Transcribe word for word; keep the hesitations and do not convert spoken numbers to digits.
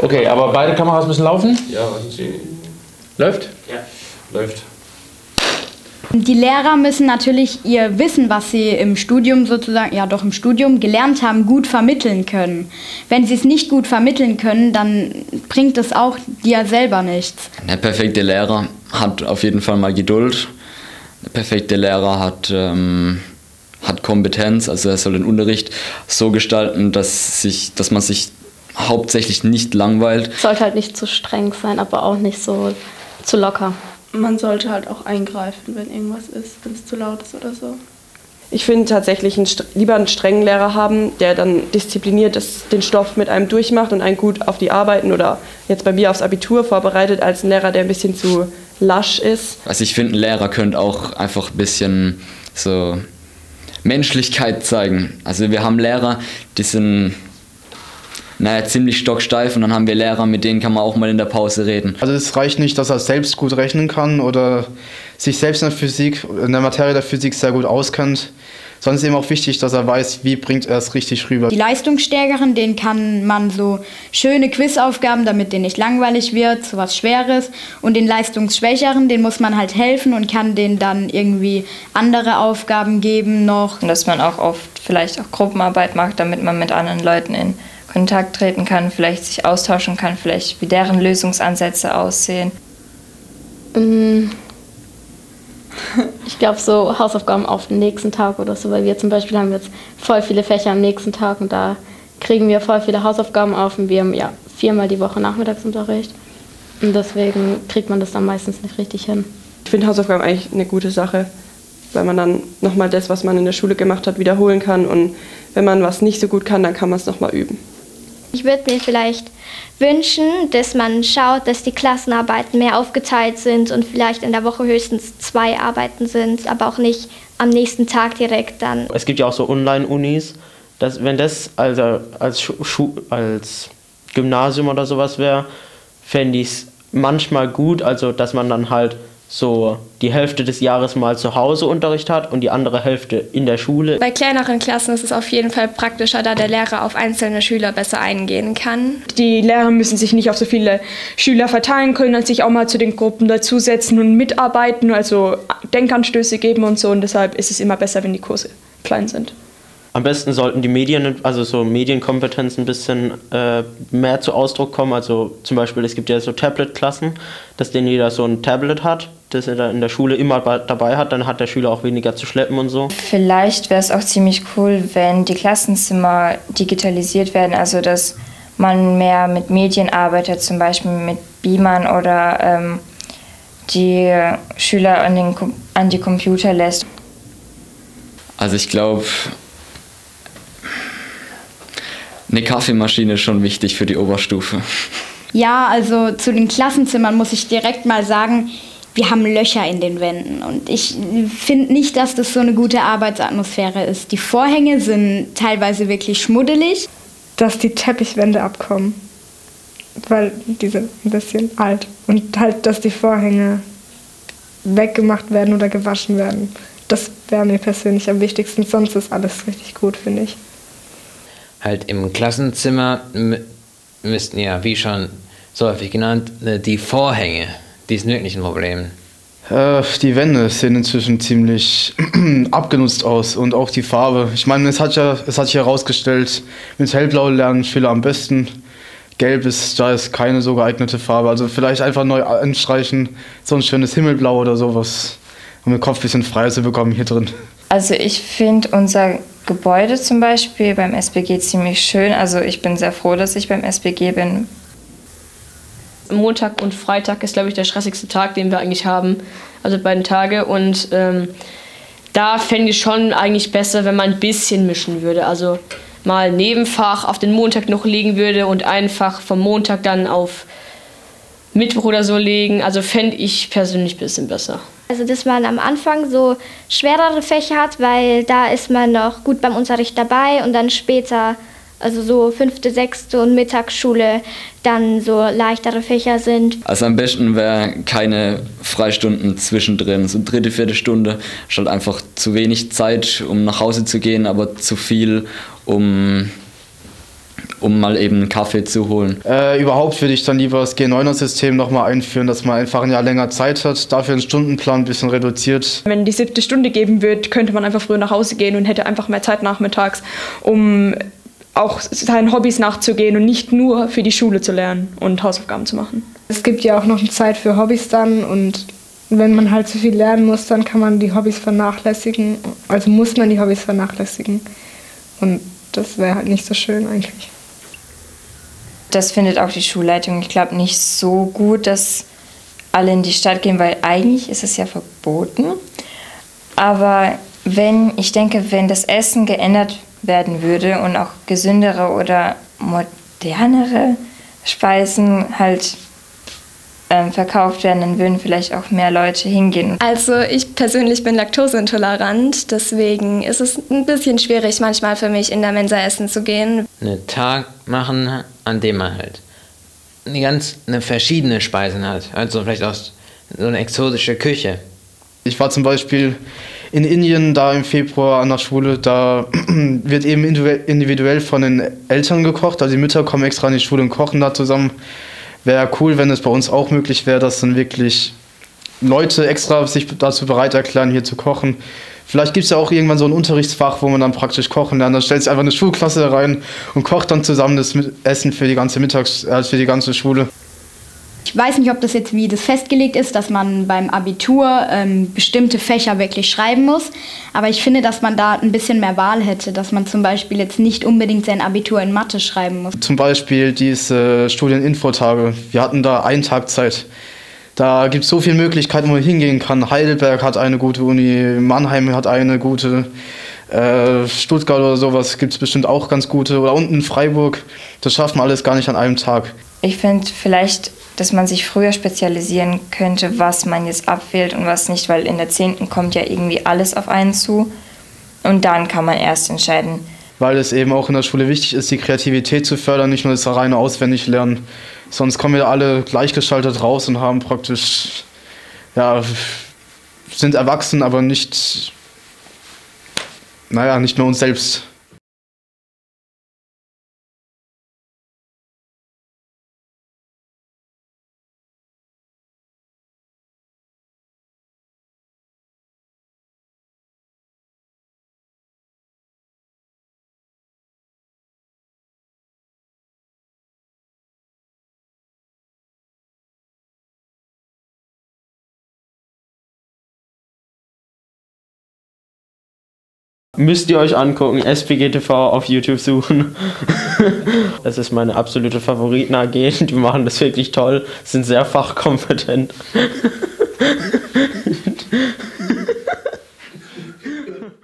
Okay, aber beide Kameras müssen laufen? Ja, warten Sie. Läuft? Ja, läuft. Die Lehrer müssen natürlich ihr Wissen, was sie im Studium sozusagen, ja doch im Studium gelernt haben, gut vermitteln können. Wenn sie es nicht gut vermitteln können, dann bringt es auch dir selber nichts. Der perfekte Lehrer hat auf jeden Fall mal Geduld. Der perfekte Lehrer hat, ähm, hat Kompetenz, also er soll den Unterricht so gestalten, dass, sich, dass man sich hauptsächlich nicht langweilt. Sollte halt nicht zu streng sein, aber auch nicht so zu locker. Man sollte halt auch eingreifen, wenn irgendwas ist, wenn es zu laut ist oder so. Ich finde tatsächlich einen, lieber einen strengen Lehrer haben, der dann diszipliniert das, den Stoff mit einem durchmacht und einen gut auf die Arbeiten oder jetzt bei mir aufs Abitur vorbereitet, als ein Lehrer, der ein bisschen zu lasch ist. Also ich finde, ein Lehrer könnte auch einfach ein bisschen so Menschlichkeit zeigen. Also wir haben Lehrer, die sind naja, ziemlich stocksteif und dann haben wir Lehrer, mit denen kann man auch mal in der Pause reden. Also es reicht nicht, dass er selbst gut rechnen kann oder sich selbst in der Physik, in der Materie der Physik sehr gut auskennt, sondern es ist eben auch wichtig, dass er weiß, wie bringt er es richtig rüber. Die Leistungsstärkeren, denen kann man so schöne Quizaufgaben, damit denen nicht langweilig wird, so was Schweres. Und den Leistungsschwächeren, denen muss man halt helfen und kann denen dann irgendwie andere Aufgaben geben noch. Und dass man auch oft vielleicht auch Gruppenarbeit macht, damit man mit anderen Leuten in Kontakt treten kann, vielleicht sich austauschen kann, vielleicht wie deren Lösungsansätze aussehen. Ich glaube, so Hausaufgaben auf den nächsten Tag oder so, weil wir zum Beispiel haben jetzt voll viele Fächer am nächsten Tag und da kriegen wir voll viele Hausaufgaben auf und wir haben ja viermal die Woche Nachmittagsunterricht und deswegen kriegt man das dann meistens nicht richtig hin. Ich finde Hausaufgaben eigentlich eine gute Sache, weil man dann nochmal das, was man in der Schule gemacht hat, wiederholen kann und wenn man was nicht so gut kann, dann kann man es nochmal üben. Ich würde mir vielleicht wünschen, dass man schaut, dass die Klassenarbeiten mehr aufgeteilt sind und vielleicht in der Woche höchstens zwei Arbeiten sind, aber auch nicht am nächsten Tag direkt dann. Es gibt ja auch so Online-Unis, dass, wenn das also als, Schu als Gymnasium oder sowas wäre, fände ich es manchmal gut, also dass man dann halt so die Hälfte des Jahres mal zu Hause Unterricht hat und die andere Hälfte in der Schule. Bei kleineren Klassen ist es auf jeden Fall praktischer, da der Lehrer auf einzelne Schüler besser eingehen kann. Die Lehrer müssen sich nicht auf so viele Schüler verteilen können, und sich auch mal zu den Gruppen dazusetzen und mitarbeiten, also Denkanstöße geben und so. Und deshalb ist es immer besser, wenn die Kurse klein sind. Am besten sollten die Medien, also so Medienkompetenz ein bisschen äh, mehr zu Ausdruck kommen. Also zum Beispiel, es gibt ja so Tablet-Klassen, dass denen jeder so ein Tablet hat, das er in der Schule immer dabei hat, dann hat der Schüler auch weniger zu schleppen und so. Vielleicht wäre es auch ziemlich cool, wenn die Klassenzimmer digitalisiert werden, also dass man mehr mit Medien arbeitet, zum Beispiel mit Beamern oder ähm, die Schüler an, den, an die Computer lässt. Also ich glaube, eine Kaffeemaschine ist schon wichtig für die Oberstufe. Ja, also zu den Klassenzimmern muss ich direkt mal sagen, wir haben Löcher in den Wänden und ich finde nicht, dass das so eine gute Arbeitsatmosphäre ist. Die Vorhänge sind teilweise wirklich schmuddelig. Dass die Teppichwände abkommen, weil die sind ein bisschen alt. Und halt, dass die Vorhänge weggemacht werden oder gewaschen werden. Das wäre mir persönlich am wichtigsten, sonst ist alles richtig gut, finde ich. Halt im Klassenzimmer müssten ja, wie schon so häufig genannt, die Vorhänge, die sind wirklich ein Problem. Äh, die Wände sehen inzwischen ziemlich abgenutzt aus und auch die Farbe. Ich meine, es hat ja, es hat sich herausgestellt, mit Hellblau lernen Schüler am besten. Gelb ist, da ist keine so geeignete Farbe. Also vielleicht einfach neu anstreichen, so ein schönes Himmelblau oder sowas, um den Kopf ein bisschen freier zu bekommen hier drin. Also ich finde unser Gebäude zum Beispiel beim S B G ziemlich schön. Also ich bin sehr froh, dass ich beim S B G bin. Montag und Freitag ist, glaube ich, der stressigste Tag, den wir eigentlich haben, also beiden Tage. Und ähm, da fände ich schon eigentlich besser, wenn man ein bisschen mischen würde. Also mal ein Nebenfach auf den Montag noch legen würde und einfach vom Montag dann auf Mittwoch oder so legen. Also fände ich persönlich ein bisschen besser. Also dass man am Anfang so schwerere Fächer hat, weil da ist man noch gut beim Unterricht dabei und dann später, also so fünfte, sechste und Mittagsschule, dann so leichtere Fächer sind. Also am besten wäre keine Freistunden zwischendrin, so dritte, vierte Stunde, statt einfach zu wenig Zeit, um nach Hause zu gehen, aber zu viel, um um mal eben einen Kaffee zu holen. Äh, überhaupt würde ich dann lieber das G neun er System nochmal einführen, dass man einfach ein Jahr länger Zeit hat, dafür einen Stundenplan ein bisschen reduziert. Wenn die siebte Stunde geben wird, könnte man einfach früher nach Hause gehen und hätte einfach mehr Zeit nachmittags, um auch seinen Hobbys nachzugehen und nicht nur für die Schule zu lernen und Hausaufgaben zu machen. Es gibt ja auch noch eine Zeit für Hobbys dann und wenn man halt so viel lernen muss, dann kann man die Hobbys vernachlässigen. Also muss man die Hobbys vernachlässigen. Und das wäre halt nicht so schön eigentlich. Das findet auch die Schulleitung, ich glaube, nicht so gut, dass alle in die Stadt gehen, weil eigentlich ist es ja verboten. Aber wenn, ich denke, wenn das Essen geändert werden würde und auch gesündere oder modernere Speisen halt ähm, verkauft werden, dann würden vielleicht auch mehr Leute hingehen. Also ich persönlich bin laktoseintolerant, deswegen ist es ein bisschen schwierig manchmal für mich in der Mensa essen zu gehen. Einen Tag machen, an dem man halt eine ganz eine verschiedene Speisen hat, also vielleicht auch so eine exotische Küche. Ich war zum Beispiel in Indien da im Februar an der Schule, da wird eben individuell von den Eltern gekocht, also die Mütter kommen extra in die Schule und kochen da zusammen. Wäre cool, wenn es bei uns auch möglich wäre, dass dann wirklich Leute extra sich dazu bereit erklären, hier zu kochen. Vielleicht gibt es ja auch irgendwann so ein Unterrichtsfach, wo man dann praktisch kochen lernt. Da stellt sich einfach eine Schulklasse rein und kocht dann zusammen das Essen für die ganze Mittags-, äh, für die ganze Schule. Ich weiß nicht, ob das jetzt wie das festgelegt ist, dass man beim Abitur ähm, bestimmte Fächer wirklich schreiben muss. Aber ich finde, dass man da ein bisschen mehr Wahl hätte, dass man zum Beispiel jetzt nicht unbedingt sein Abitur in Mathe schreiben muss. Zum Beispiel diese Studieninfotage. Wir hatten da einen Tag Zeit. Da gibt es so viele Möglichkeiten, wo man hingehen kann. Heidelberg hat eine gute Uni, Mannheim hat eine gute, äh, Stuttgart oder sowas gibt es bestimmt auch ganz gute. Oder unten in Freiburg. Das schafft man alles gar nicht an einem Tag. Ich finde vielleicht, dass man sich früher spezialisieren könnte, was man jetzt abwählt und was nicht, weil in der zehnten kommt ja irgendwie alles auf einen zu und dann kann man erst entscheiden. Weil es eben auch in der Schule wichtig ist, die Kreativität zu fördern, nicht nur das reine Auswendiglernen. Sonst kommen wir alle gleichgeschaltet raus und haben praktisch, ja, sind erwachsen, aber nicht, naja, nicht mehr uns selbst. Müsst ihr euch angucken, S P G T V auf YouTube suchen. Das ist meine absolute Favoriten-A G, die machen das wirklich toll, sind sehr fachkompetent.